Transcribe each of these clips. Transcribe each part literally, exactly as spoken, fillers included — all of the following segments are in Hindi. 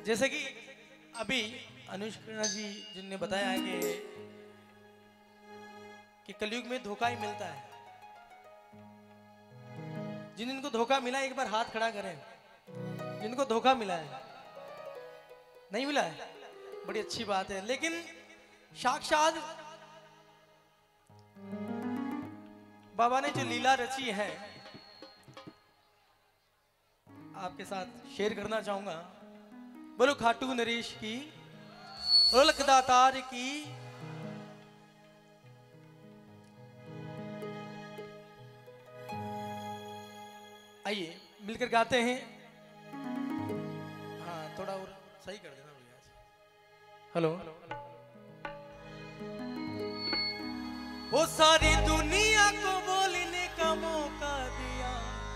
जैसे कि अभी अनुष्का जी जिनने बताया है कि कि कलयुग में धोखा ही मिलता है। जिन जिनको धोखा मिला एक बार हाथ खड़ा करें, जिनको धोखा मिला है। नहीं मिला है, बड़ी अच्छी बात है। लेकिन साक्षात बाबा ने जो लीला रची है आपके साथ शेयर करना चाहूंगा। बोलो खाटू नरेश की, बोलो लखदातार की। आइए मिलकर गाते हैं। हाँ थोड़ा और सही कर देना भैया। हेलो, वो सारी दुनिया को बोलने का मौका दिया।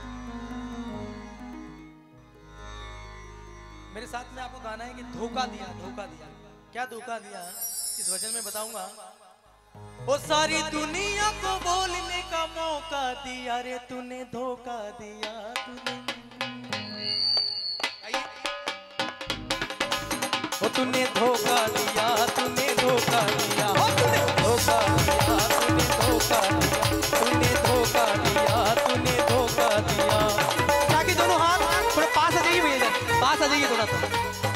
मेरे साथ में आपको गाना है कि धोखा दिया, धोखा दिया। क्या धोखा दिया इस वचन में बताऊंगा। वो सारी दुनिया को बोलने का मौका दिया रे तूने, धोखा दिया तूने। वो तूने धोखा दिया, तूने धोखा दिया, तूने धोखा दिया, तूने धोखा दिया, तूने धोखा दिया, तूने धोखा दिया। ताकि दोनों हाथ थोड़ा पास आ जाइए भैया, पास आ जाइए थोड़ा सा।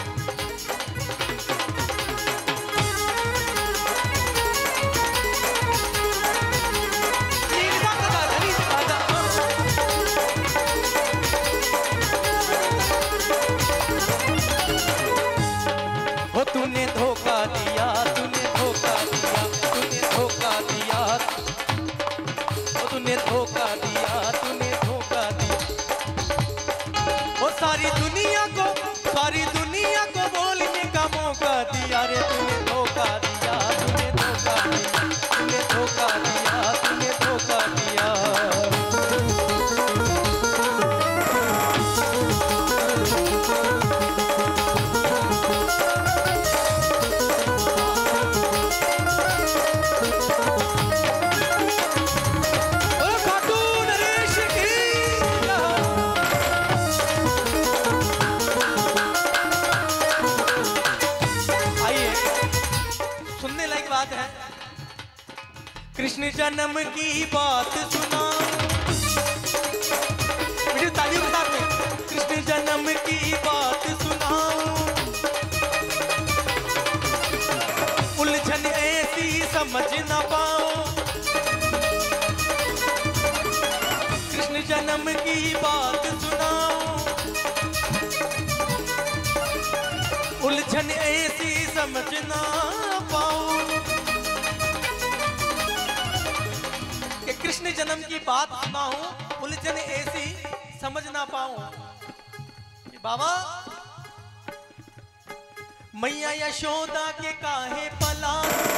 तूने धोखा दिया, तूने धोखा दिया, तूने धोखा दिया, ओ तूने धोखा दिया, तूने धोखा दिया। वो सारी दुनिया को, सारी दुनिया को बोलने का मौका दिया रे तूने धोखा दिया, तूने धोखा दिया, तूने धोखा दिया, तूने धोखा दिया। कृष्ण जन्म की बात सुना, मुझे तालियों के साथ में। कृष्ण जन्म की बात सुनाऊं, उलझन ऐसी समझ ना पाऊं। कृष्ण जन्म की बात सुनाऊं, उलझन ऐसी समझ ना पाऊं। कृष्ण जन्म की बात सुनाऊं, उलझन ऐसी समझ ना पाऊं। बाबा मैया यशोदा के काहे पला,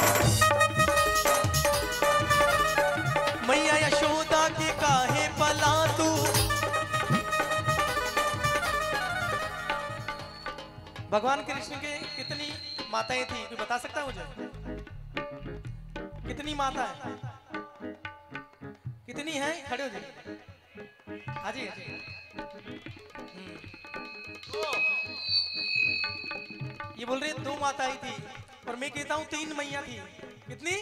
मैया यशोदा के काहे पला तू। भगवान कृष्ण के कितनी माताएं थी, कोई बता सकता है मुझे? कितनी माता है? कितनी है? खड़े हो जाइए। हाँ जी, हाँ जी। ये बोल रहे दो माताएं थी और मैं कहता हूँ तीन मैया थी। कितनी?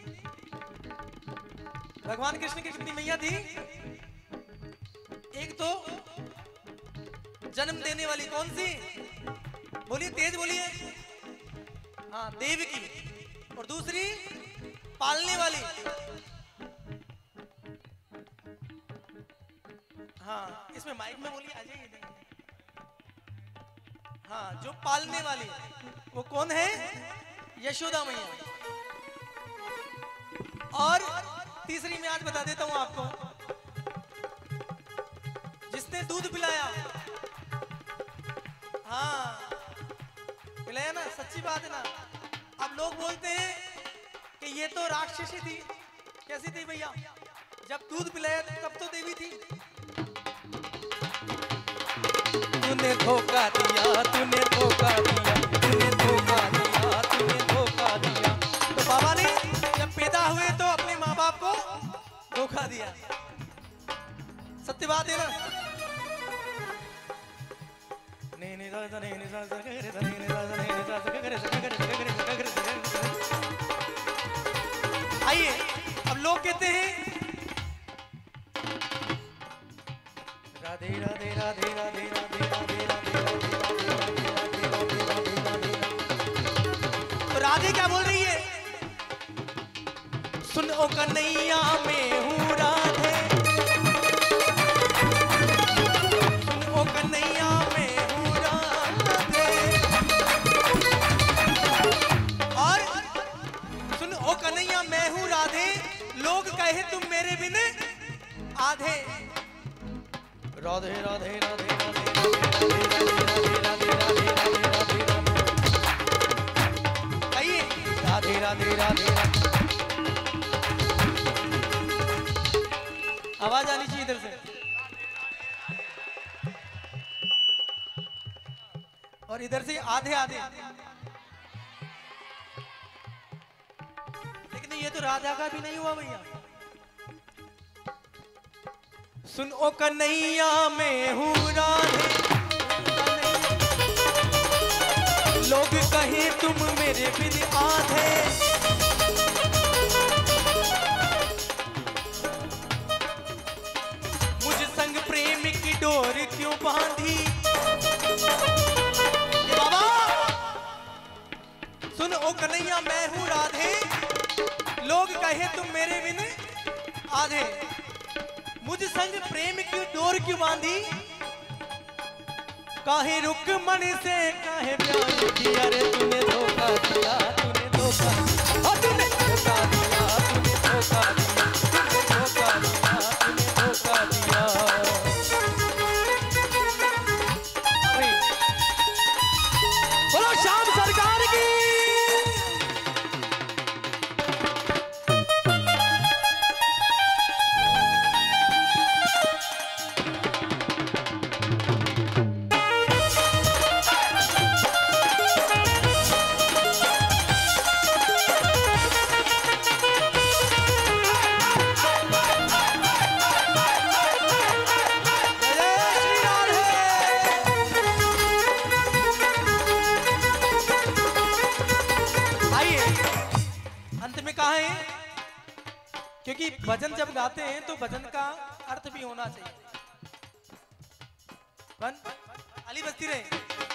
भगवान कृष्ण की कितनी मैया थी? एक तो जन्म देने वाली, कौन सी? बोलिए, तेज बोलिए। हाँ, देव की। और दूसरी पालने वाली। हाँ, इसमें माइक में बोलिए, आ जाइए। हाँ, जो पालने वाली वो कौन है? यशोदा मैया। और तीसरी मैं आज बता देता हूं आपको, जिसने दूध पिलाया। हाँ पिलाया ना, सच्ची बात है ना। अब लोग बोलते हैं कि ये तो राक्षसी थी। कैसी थी भैया? जब दूध पिलाया तब तो देवी थी। तूने धोखा दिया, तूने धोखा दिया, तूने धोखा दिया, तूने धोखा दिया। तो बाबा ने जब पैदा हुए तो अपने माँ बाप को धोखा दिया। सत्य बात है ना। ने आइए अब लोग कहते हैं राधे राधे राधे राधे राधे राधे राधे तो राधे क्या बोल रही है? सुन ओ कन्हैया मैं हूँ राधे, सुन ओ कन्हैया मैं हूँ राधे, और सुन ओ कन्हैया मैं हूँ राधे, लोग कहे तुम मेरे बिन आधे। राधे राधे राधे राधे राधे राधे राधे आइए राधे राधे राधे। आवाज आनी चाहिए इधर से। और इधर से आधे आधे। लेकिन ये तो राधा का भी नहीं हुआ भैया। सुन ओ कन्हैया मैं हूँ राधे, लोग कहे तुम मेरे बिन आधे, मुझ संग प्रेम की डोर क्यों बांधी। बाबा सुन ओ कन्हैया मैं हूँ राधे, लोग कहे तुम मेरे बिन आधे, मुझ संग प्रेम की डोर क्यों बांधी। काहे रुकमण से काहे प्यार किया रे, तूने धोखा दिया, तूने धोखा दिया, तूने धोखा दिया, तूने धोखा दिया, तूने धोखा दिया, तूने धोखा दिया। बोलो श्याम सरकार की। क्योंकि भजन जब गाते हैं तो भजन का अर्थ भी होना चाहिए। बन अली बस्ती रहे।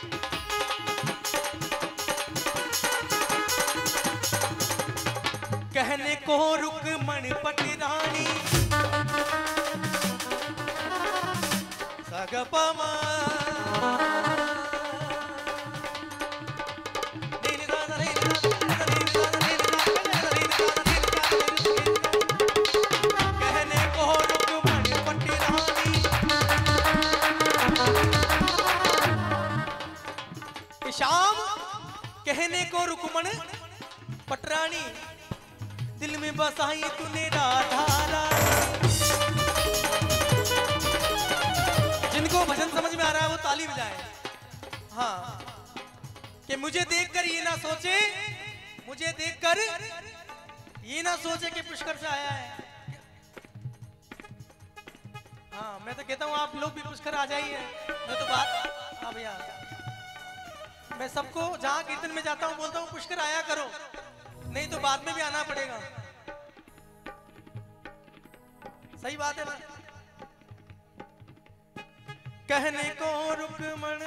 कहने को रुकमण पटरानी सगपमा श्याम कहने को रुकमण पटरानी, दिल में बसाई तूने राधा रानी। जिनको भजन समझ में आ रहा है वो ताली बजाए। हाँ कि मुझे देखकर ये ना सोचे, मुझे देखकर ये ना सोचे कि पुष्कर से आया है। हाँ मैं तो कहता हूँ आप लोग भी पुष्कर आ जाइए। मैं तो बात हाँ भैया मैं सबको जहां कीर्तन में जाता हूं बोलता हूं पुष्कर आया करो, नहीं तो बाद में भी आना पड़ेगा। सही बात है ना। कहने को रुकमण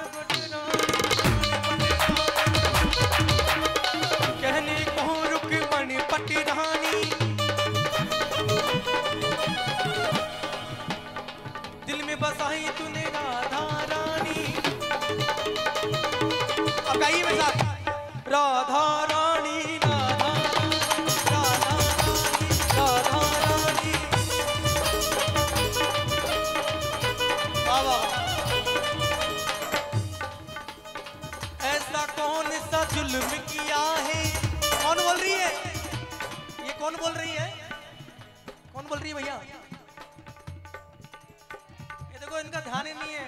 कहने को रुकमण पटरानी, दिल में बसाई तूने राधा रानी। अब गाइए मेरे साथ। राधा रानी राधा राधा रानी राधा रानी। बाबा ऐसा कौन सा जुल्म किया है। कौन बोल रही है ये? कौन बोल रही है? कौन बोल रही है भैया? ये देखो इनका ध्यान ही नहीं है।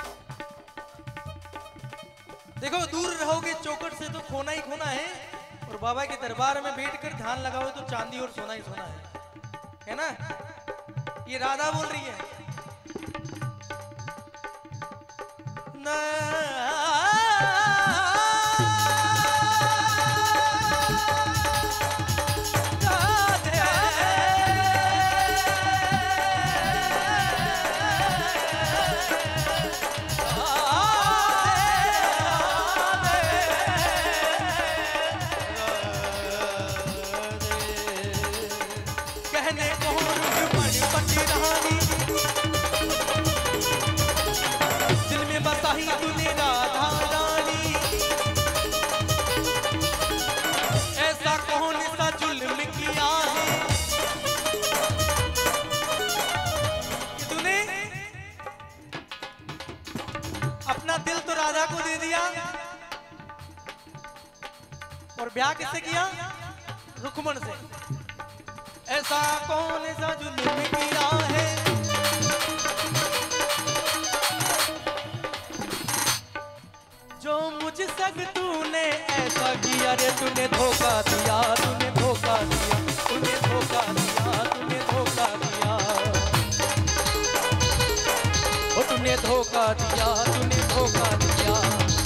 देखो दूर रहोगे चौकट से तो खोना ही खोना है, और बाबा के दरबार में बैठकर ध्यान लगाओ तो चांदी और सोना ही सोना है, है ना। ये राधा बोल रही है ना। और ब्याह किससे किया? रुक्मण से। ऐसा कौन सा जुल्म किया है जो मुझ संग तूने ऐसा किया रे, तूने धोखा दिया, तूने धोखा दिया, तूने धोखा दिया, तूने धोखा दिया, ओ तूने धोखा दिया, तूने धोखा दिया।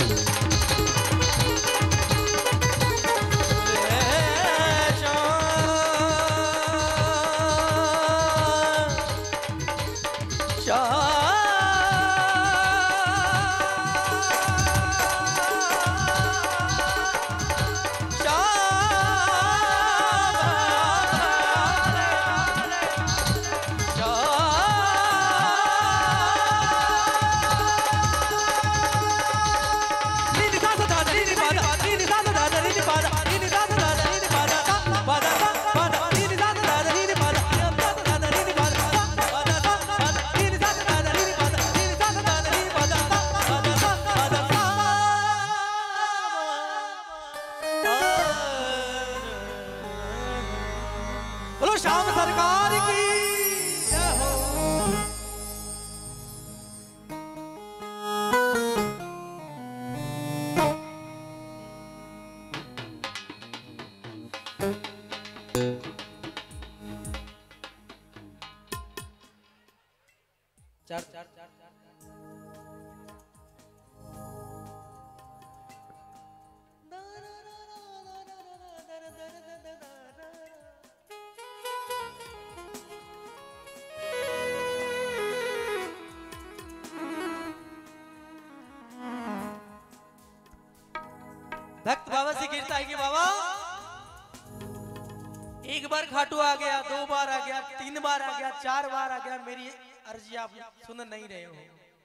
श्याम सरकार की जय हो। चार चार चार भक्त बाबा से गिरता है कि बाबा एक बार खाटू आ गया, दो बार आ गया, तीन बार आ गया, चार बार आ गया, मेरी अर्जी आप सुन नहीं रहे हो।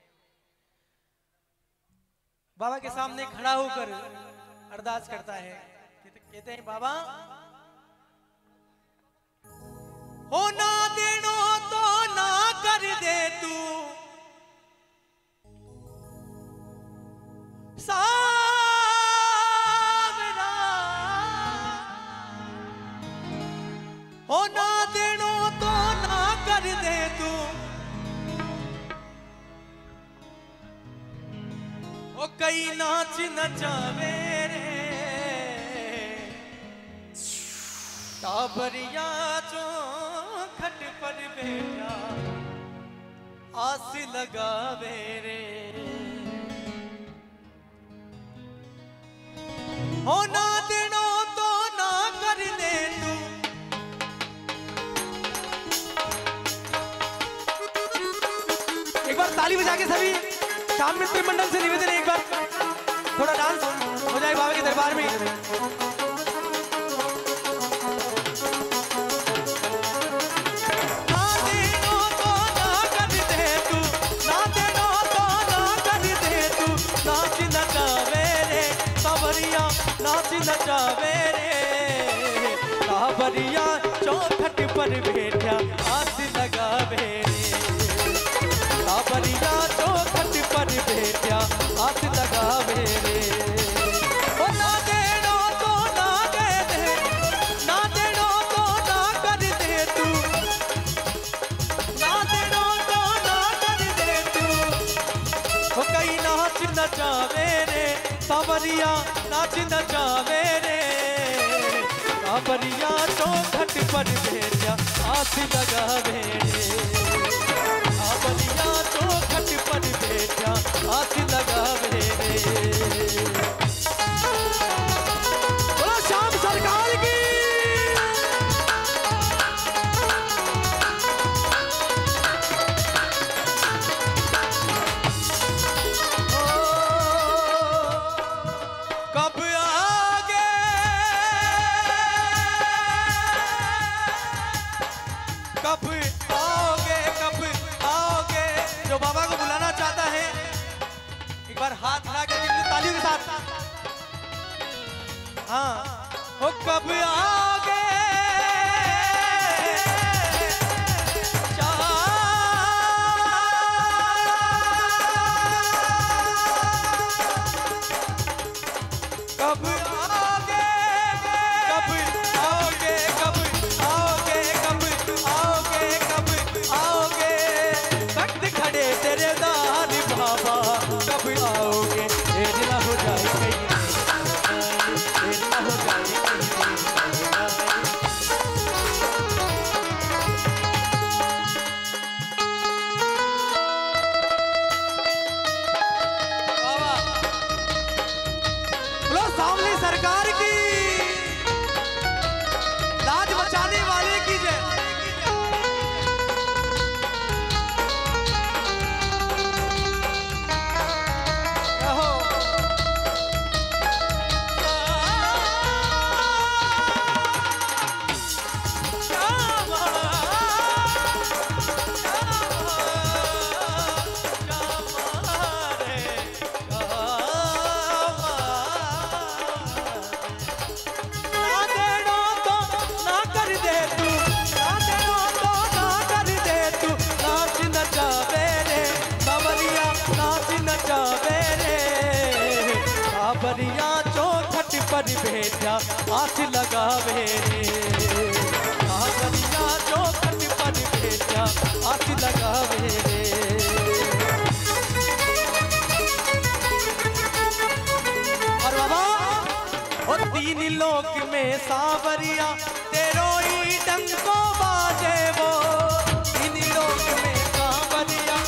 बाबा के सामने खड़ा होकर अरदास करता है, कहते हैं बाबा हो ना देनो तो ना कर दे तू, हो ना देनो तो ना कर दे तू, ओ कई नाच नचावे रे टाबरिया चो खट पर बैठा आस लगावे रे, हो ना देनो तो ना कर दे तू। एक बार ताली बजा के सभी श्याम मित्र मंडल से निवेदन है, एक बार थोड़ा डांस हो जाए बाबा के दरबार में। ना देनो तो ना कर दे तू, ना देनो तो ना कर दे तू, नाच नचावे रे सावरिया, नाच नचावे रे सावरिया, चौखट पर बैठा आस लगावे रे सावरिया, चौखट पर बैठा आस लगावे रे। ओ ना देनो तो ना दे दे, ना देनो तो ना कर दे तू, ना देनो तो ना कर दे तू, ओ कई नाच नचावे रे सावरिया, नाच नचावे रे सावरिया, चौखट पर बैठा आस लगावे रे सावरिया, चौखट पर बैठा आस लगावे रे। बोलो श्याम सरकार की। कब आगे कब आओगे, कब आओगे, जो बाबा को बुलाना चाहता है एक बार हाथ हिला करके तालियों के साथ, हाँ हो कब आओगे, कब आओगे, भेजा आस लगावे रे, सावरिया चौखट पर भेजा आस लगावे रे। और बाबा और तीन लोक में सावरिया तेरो ही डंको बाजे वो, तीन लोक में सावरिया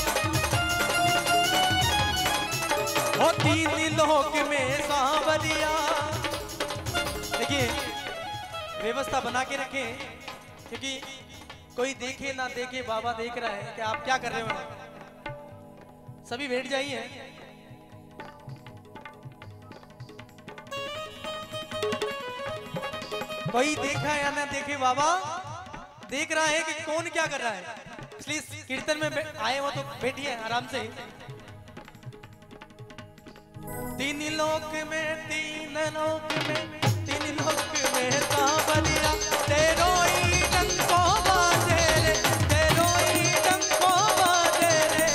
वो, तीन लोक में सावरिया। देखिए व्यवस्था बना के रखें, क्योंकि कोई देखे ना देखे बाबा देख रहा है कि आप क्या कर रहे हो। सभी बैठ जाइए। कोई देखा या ना देखे बाबा देख रहा है कि कौन क्या कर रहा है, इसलिए कीर्तन में आए हो तो बैठिए आराम से। तीन लोक में तीन लोक में तीन लोक में सावरिया तेरो ही डंको बाजे रे, तेरो ही डंको बाजे रे।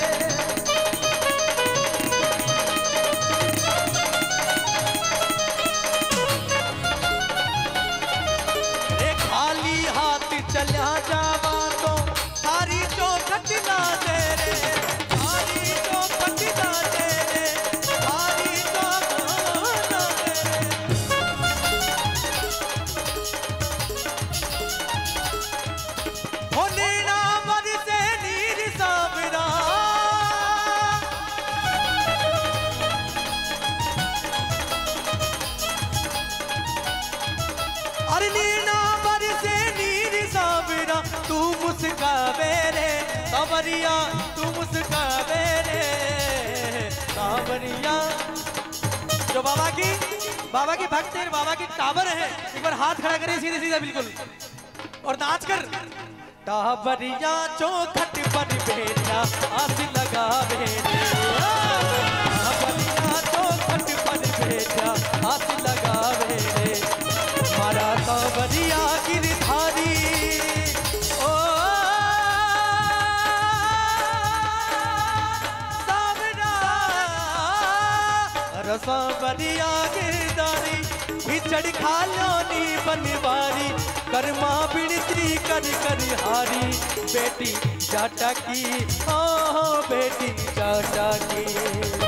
रे खाली हाथ चला जावा तो थारी चौखट ना दे रे, थारी चौखट ना दे रे, थारी चौखट ना दे रे। होने ना बरसे नीर सावरा, अरे नीना बरसे नीर सावरा, तू मुस्कावे रे सावरिया, तू मुस्कावे रे सावरिया। जो बाबा की बाबा की भक्त है, बाबा की टावर है, एक बार हाथ खड़ा करें सीधे सीधा बिल्कुल और नाच कर। टावरिया चौखट पर भेजा आस लगावे रे, टावरिया चौखट पर भेजा आस लगावे रे। मारा सावरिया गिरधारी ओ सावरा, सावरिया गिरधारी खिचड़ खा लो नी बनवारी, कर्मा बिनती कर कर हारी, बेटी जाटा की ओ बेटी जाटा की।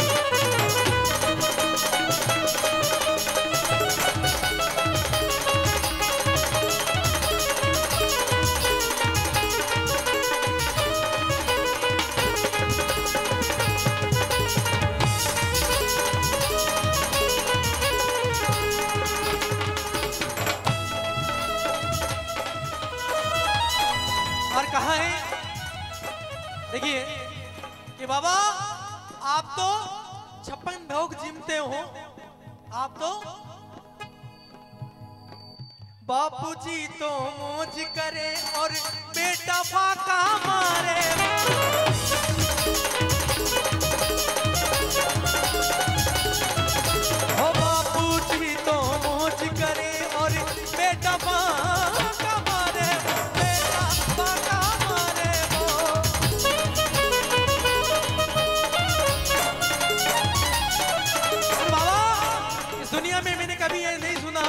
और कहा है देखिए कि बाबा आप तो छप्पन भोग जिमते हो, आप तो बापूजी तो मौज करे और बेटा फाका मारे। हो बापूजी तो मौज करे और बेटा फाका मारे, बेटा फाका मारे वो। बाबा इस दुनिया में मैंने कभी ये नहीं सुना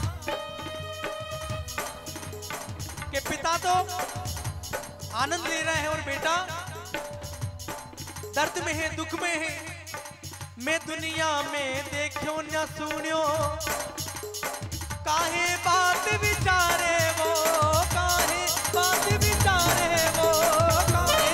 कि पिता तो आनंद ले रहा है और बेटा दर्द में है, दुख में है। मैं दुनिया में देखो न सुनियो, काहे बात विचारे वो, काहे बात विचारे वो, काहे।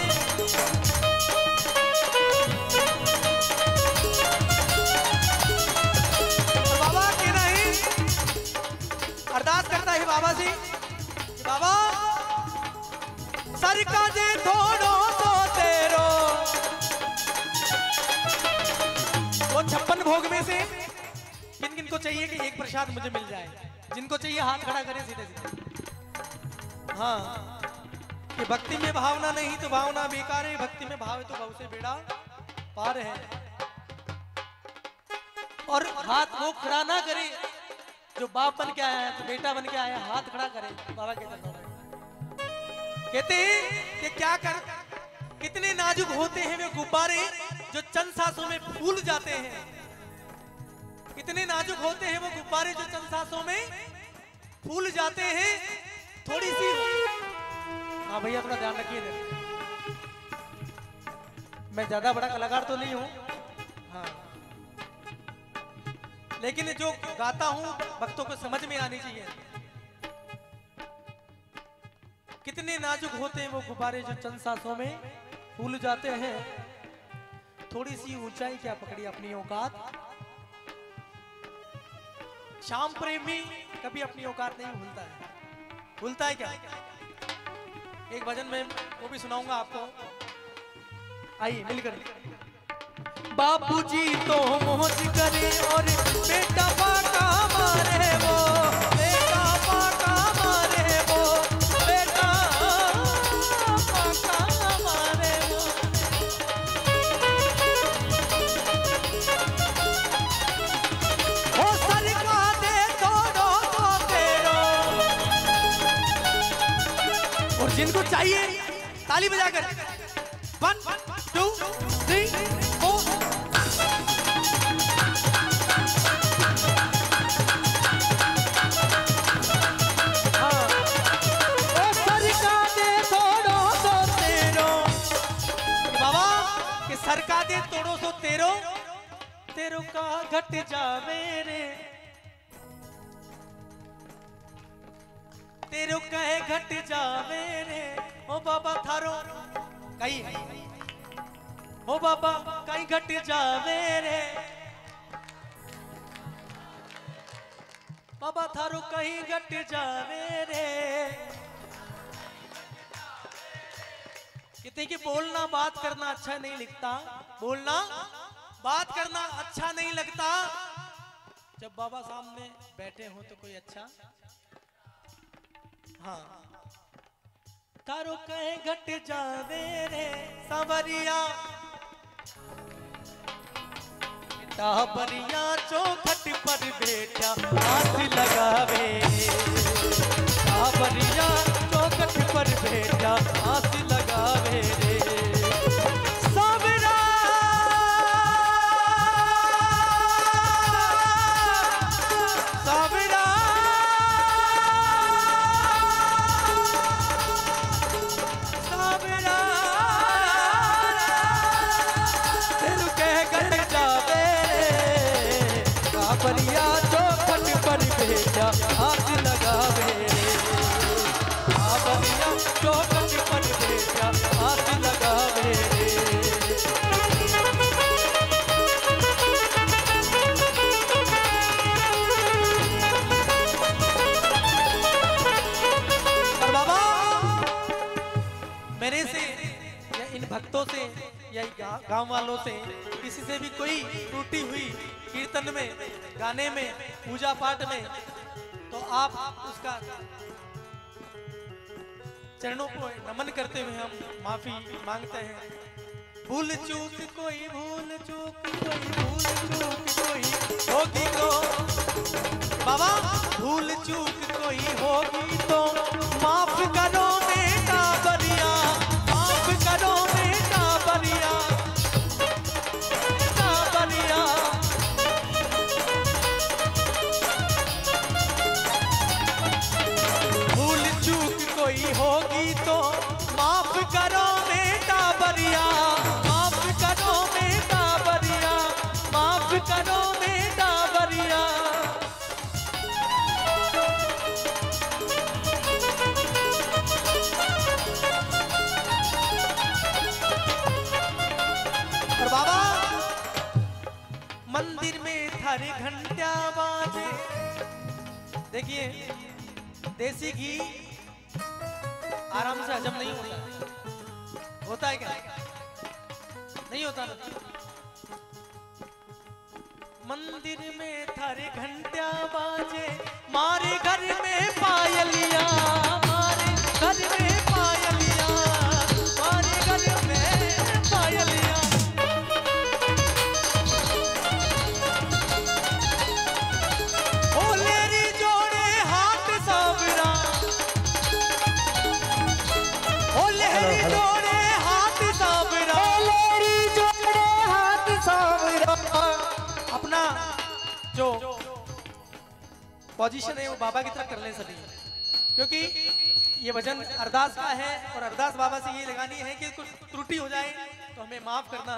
बाबा की नहीं अरदास करता है बाबा जी, बाबा सर का जे थोड़ो तो तेरो। वो छप्पन भोग में से किन किन को चाहिए कि एक प्रसाद मुझे मिल जाए, जिनको चाहिए हाथ खड़ा करें सीधे सीधे। हाँ कि भक्ति में भावना नहीं तो भावना बेकार है, भक्ति में भाव है तो भाव से बेड़ा पार है। और हाथ वो खड़ा ना करे जो बाप बन के आया है, तो बेटा बन के आया, हाथ खड़ा करे बाबा के चरणों में। कहते हैं कि क्या कर कितने नाजुक होते हैं वे गुब्बारे जो चंद सांसों में फूल जाते हैं, कितने नाजुक होते हैं वो गुब्बारे जो चंद सांसों में फूल जाते हैं। थोड़ी सी, हाँ भैया थोड़ा ध्यान रखिए। मैं ज्यादा बड़ा कलाकार तो नहीं हूँ, हाँ, लेकिन जो गाता हूँ भक्तों को समझ में आनी चाहिए। कितने नाजुक होते हैं वो गुब्बारे जो चंद सांसों में फूल जाते हैं। थोड़ी सी ऊंचाई क्या पकड़ी अपनी औकात। श्याम प्रेमी कभी अपनी औकात नहीं भूलता है। भूलता है क्या? एक भजन में वो भी सुनाऊंगा आपको, आइए मिलकर। बापूजी तो मौज करे और बेटा पाका मारे वो, बेटा पाका मारे वो, बेटा पाका मारे वो। ओ सरका दे तोड़ो तो तेरो। और जिनको चाहिए ताली बजाकर, वन टू थ्री फोर। सरका दे तोड़ो सो तेरो, तेरो का घट जावे रे, तेरो कहे घट जावे रे। ओ बाबा थारो कहीं, ओ बाबा कहीं घट जावे रे, बाबा थारो कहीं घट जावे रे। कहते कि बोलना बात करना अच्छा नहीं लगता, बोलना बात करना अच्छा नहीं लगता। जब बाबा सामने बैठे हो तो कोई अच्छा, हाँ। तारो कहे घट जावे रे सांवरिया, टाबरिया चौखट पर बैठा हाथ लगावे, टाबरिया चौखट पर बैठा हाथ लगावे रे। सांवरा सांवरा सांवरा तेरू कह घट जावे रे, टाबरिया चौखट पर बैठा हाथ लगावे रे, टाबरिया चौखट पर बैठा हाथ लगावे रे। और बाबा मेरे से या इन भक्तों से या गांव वालों से किसी से भी कोई टूटी हुई कीर्तन में, गाने में, पूजा पाठ में, तो आप उसका चरणों को नमन करते हुए हम माफी मांगते हैं। भूल चूक कोई, भूल चूक कोई, भूल चूक कोई होगी तो बाबा, भूल चूक कोई होगी तो माफ करो बेटा बरिया, माफ करो बेटा बरिया, बेटा बरिया। भूल चूक कोई होगी तो माफ करो बेटा बरिया, माफ करो बेटा बरिया, माफ करो बेटा बरिया। और बाबा मंदिर में थारे घंटा बाजे। देखिए देसी घी आराम से हजम नहीं होता, होता है क्या? नहीं होता ना। मंदिर में थारे घंटा बाजे, मारे घर में पायलिया, मारे घर में पायलिया, मारे घर में पायलिया। ओ लेरी जोड़े हाथ सांवरा, ओ लेरी जोड़े हाथ सांवरा, लेरी जोड़े हाथ सांवरा। अपना जो पोजीशन है वो बाबा की तरफ कर लें सभी, क्योंकि ये भजन अरदास का है और अरदास बाबा से ये लगानी है कि कुछ त्रुटि हो जाए तो हमें माफ करना।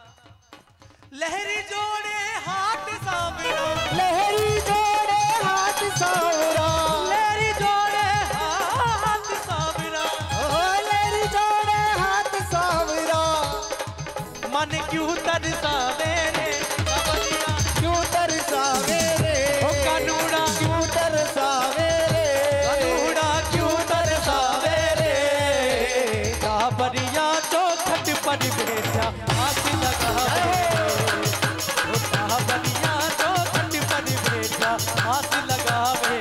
लहरी जोड़े हाथ सावरा, लहरी जोड़े हाथ सावरा, लहरी जोड़े हाथ सावरा, ओ लहरी जोड़े हाथ सावरा, मन क्यों तरसावे रे कावड़िया, क्यों तरसावे रे ओ कानूड़ा क्यों तरसावे रे, कानूड़ा क्यों तरसावे रे कावड़िया चौखट पर बैठा आस लगावे, ओ कावड़िया चौखट पर बैठा आस लगावे।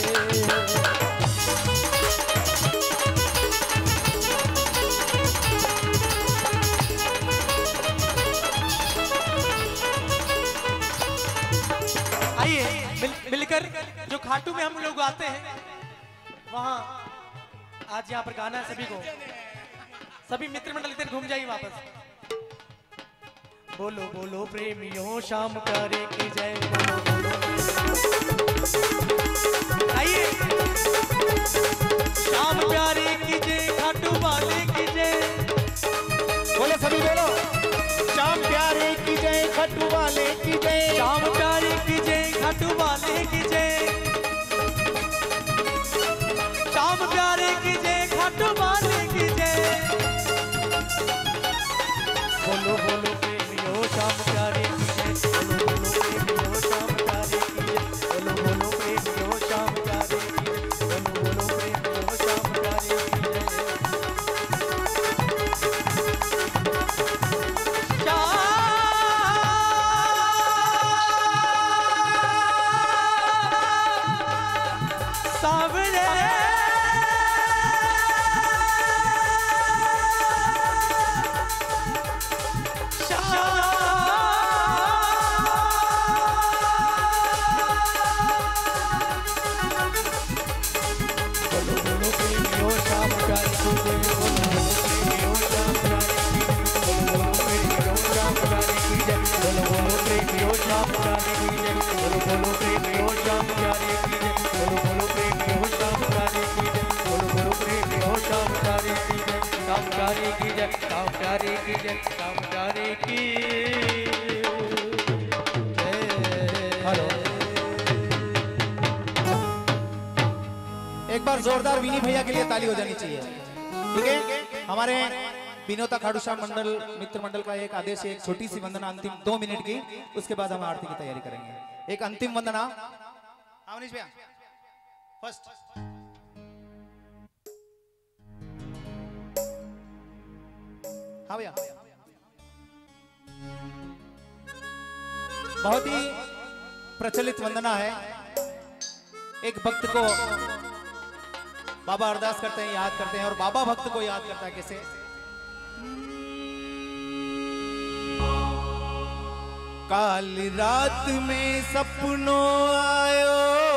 आइए मिल, मिलकर जो खाटू में हम लोग आते हैं वहां आज यहाँ पर गाना है सभी को, सभी मित्र मंडल इधर घूम जाइए वापस। बोलो बोलो प्रेमियों शाम प्यारे की जय, बोलो बोलो आइए शाम प्यारे की जय, खाटू वाले की जय, बोलो सभी बोलो, शाम प्यारे की जय, खट्टू वाले की जय, शाम प्यारे की जय, खाटू वाले की जय, शाम प्यारे की जय, खाटू वाले की जय। बोलो बोलो प्रेमियों शाम प्यारे की जय, बोलो बोलो प्रेमियों शाम प्यारे की जय, बोलो बोलो प्रेमियों शाम प्यारे की जय, बोलो बोलो प्रेमियों शाम प्यारे की जय। सावरे कामकारी की जय, कामकारी की जय, कामकारी की हेलो। एक बार जोरदार विनी भैया के लिए ताली हो जानी चाहिए, ठीक है। हमारे विनोता खाटू श्याम मंडल मित्र मंडल का एक आदेश है, एक छोटी सी वंदना अंतिम दो मिनट की, उसके बाद हम आरती की तैयारी करेंगे। एक अंतिम वंदना अवनीश भैया फर्स्ट। हाँ भैया, बहुत ही प्रचलित वंदना है। एक भक्त को बाबा अरदास करते हैं, याद करते हैं, और बाबा भक्त को याद करता है कैसे। काल रात में सपनों आयो